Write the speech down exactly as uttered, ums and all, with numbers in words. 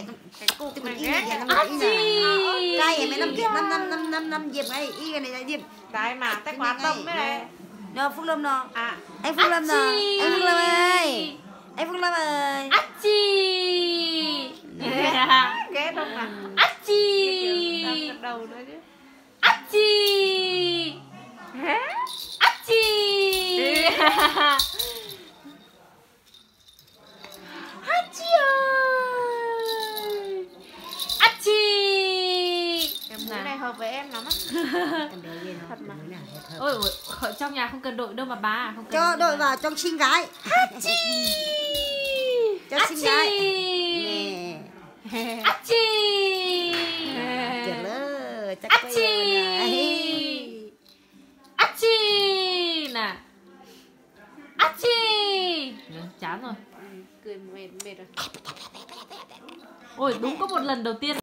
cái cục này ghét cái em mấy năm diệp năm năm năm năm năm diệp ấy y cái này là diệp cái mà tách quá tâm đấy này. Nó Phúc Lâm nó À anh Phúc Lâm nó anh Phúc Lâm ơi anh Phúc Lâm ơi Achi ghét không mà Achi đầu nữa chứ. Achi Achi Achi ơi Achi Cái mũi này hợp với em lắm á. Thật mà ôi ôi trong nhà không cần đội đâu mà bà không cần cho đội vào trong xinh gái Achi cho xinh gái nè Achi Trời ơi chắc Achi Achi nè Achi chán rồi Cười mệt mệt rồi. ôi đúng có một lần đầu tiên